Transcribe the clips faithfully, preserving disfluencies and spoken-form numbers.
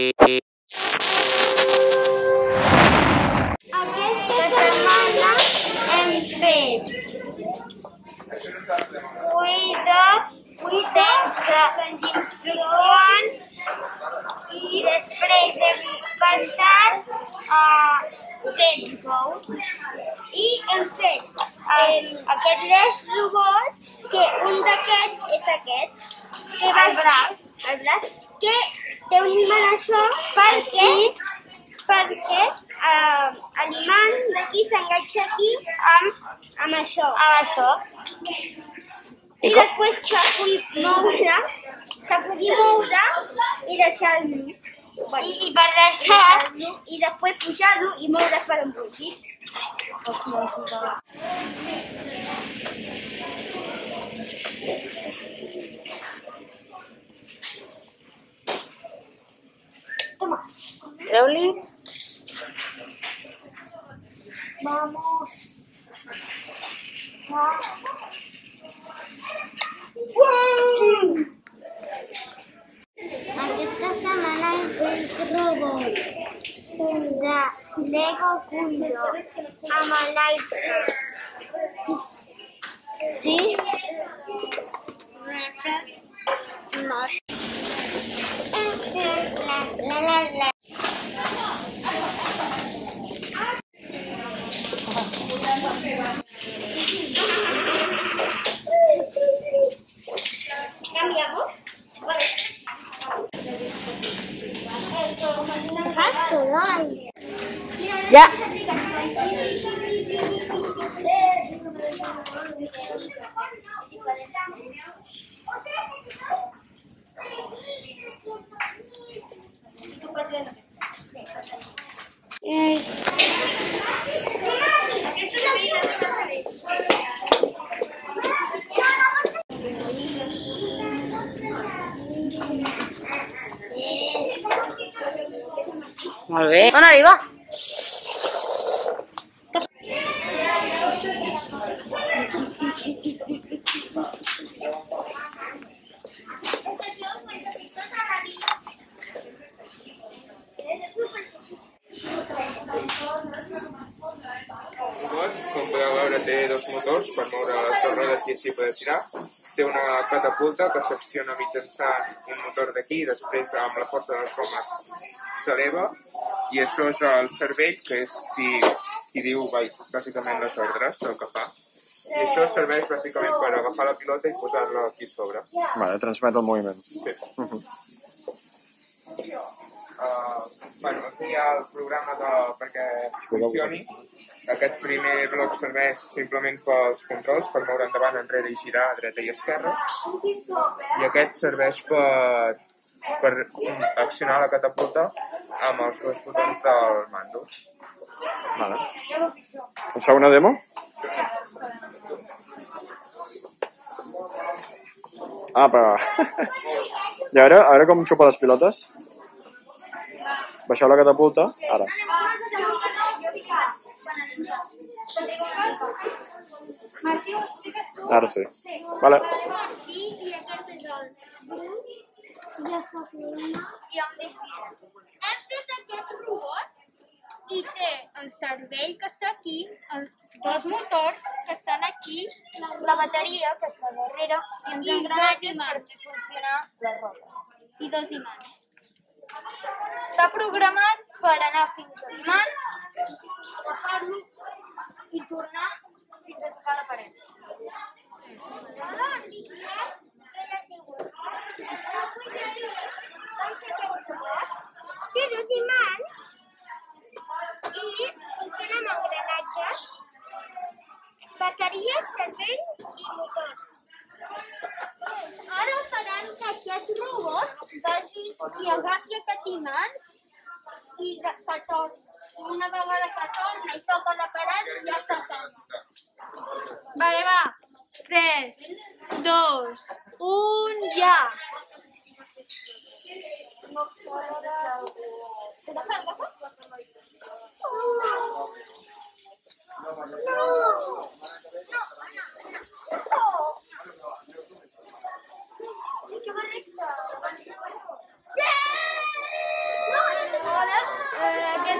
Aquesta setmana hem fet cuida, sense instruccions i després hem passat a Let's Go i hem fet aquests tres robots, que un d'aquests és aquest, que va al braç, al braç, que té un imant això perquè, perquè eh, l'imant d'aquí s'enganxa aquí amb, amb això. Amb això. I després se pugui moure, se pugui moure i deixar-lo. Bueno, I, I per deixar-lo i després pujar-lo i moure's per on vulguis. Toma. Treu-li. Vamos. Ah. Aquesta setmana hem fet robots. Un de Lego Cuido amb l'iPhone. Sí? No. La, la, la, la. ¿Cambiamos? Vale. Ya. Eh. Molt bé. On arriba? Com podeu veure, té dos motors per moure les rodes i així poder tirar. Té una catapulta que s'acciona mitjançant un motor d'aquí i després amb la força de les gomes s'eleva. I això és el cervell, que és qui, qui diu bàsicament les ordres del que fa. I això serveix bàsicament per agafar la pilota i posar-la aquí sobre. Vale, transmet el moviment. Sí. Uh-huh. uh, bueno, aquí hi ha el programa de, perquè funcioni. Aquest primer bloc serveix simplement pels controls, per moure endavant, enrere i girar a dreta i esquerra. I aquest serveix per, per accionar la catapulta amb els dos botons del mando. Vale. Ens fa una demo? Ah, però... I ara, ara com xupa les pilotes? Baixeu la catapulta, ara. Ara sí. Vale. I aquest és el grup. Jo soc l'Emma. I em dic Piera. Hem fet aquest robot i té el cervell que està aquí, els dos motors que estan aquí, la bateria que està darrere i uns engranatges per fer funcionar les rodes. I dos imants. Està programat per anar fins a l'imant, agafar-lo i tornar fins a tocar la paret. Té dos imants i funciona amb engranatges, bateries, cervell i motors. Ara farem que aquest robot vagi i agafi aquest imant i que torni. Una vegada que torna i toca la paret, ja s'acaba. Vale, va. tres, dos, un, ja. És que va recte. Yeah!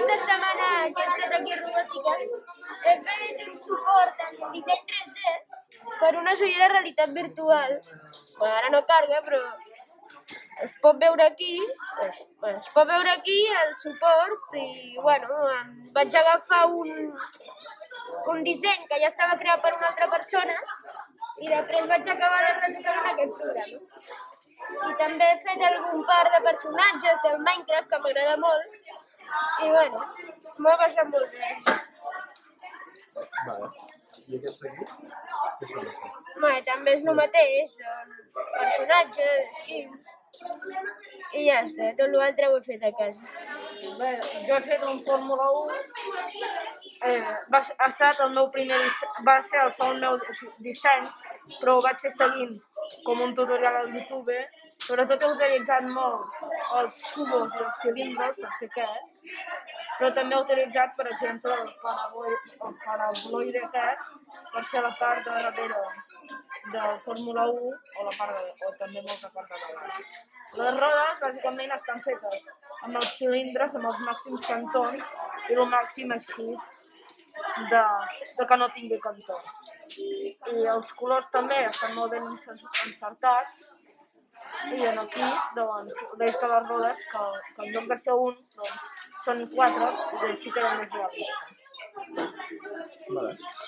aquesta setmana que he estat aquí a robòtica he fet un suport en disseny tres D per unes ulleres de realitat virtual. Bueno, ara no carga, però es pot veure aquí, es, bueno, es pot veure aquí el suport i, bueno, em vaig agafar un, un disseny que ja estava creat per una altra persona i després vaig acabar de retocar en aquest programa. I també he fet algun par de personatges del Minecraft que m'agrada molt i, bueno, m'ho he passat molt bé. Vale. I aquests d'aquí? Què són això? Bé, també és el mateix, són personatges, skins, i ja està, tot l'altre ho he fet a casa. Bé, jo he fet un Fórmula u, eh, va, ha estat el meu primer disseny, va ser el segon meu disseny, però ho vaig fer seguint com un tutorial al YouTube. Sobretot he utilitzat molt els cubos i els cilindres per fer aquest, però també he utilitzat, per exemple, el paraboloide aquest per fer la part de darrere del Fórmula u o, la part de, o també molta part de davant. Les rodes, bàsicament, estan fetes amb els cilindres, amb els màxims cantons i el màxim així de, de que no tingui cantons. I els colors també estan molt ben encertats. I aquí, doncs, l'eix de les rodes, que, que en lloc de ser un, doncs, són quatre, i així queda més realista. Vale.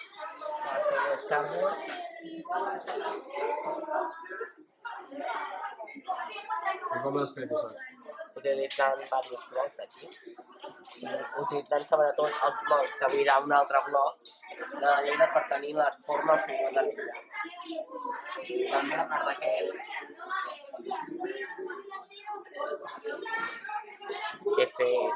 I com l'has fet, això? Utilitzant diversos blocs d'aquí. Utilitzant sobretot els blocs que mirar un altre bloc de la lleida per tenir les formes que jo desitjava. També a part d'aquest he fet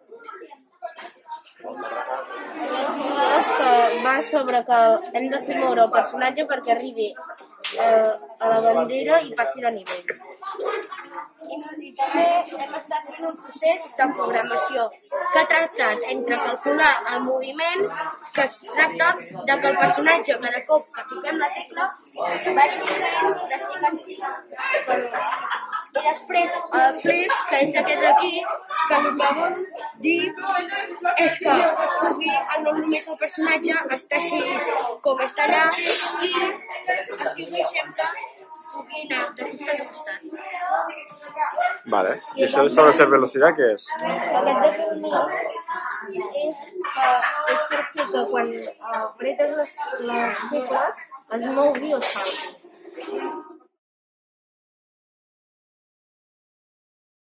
que va sobre que hem de fer moure el personatge perquè arribi eh, a la bandera i passi de nivell. I també hem estat fent un procés de programació que ha tractat entre calcular el moviment, que es tracta de que el personatge cada cop que toquem la tecla vagi fent de cinc en cinc. I després el flip, que és d'aquest d'aquí, que el que vol dir és que pugui, no només el personatge està així com està allà i estigui sempre pugui anar de costat a costat. Vale. I això d'establecer velocitat, què és? Aquest de reunió és, uh, és per fer que quan uh, apretes les, les tecles es mogui o salti.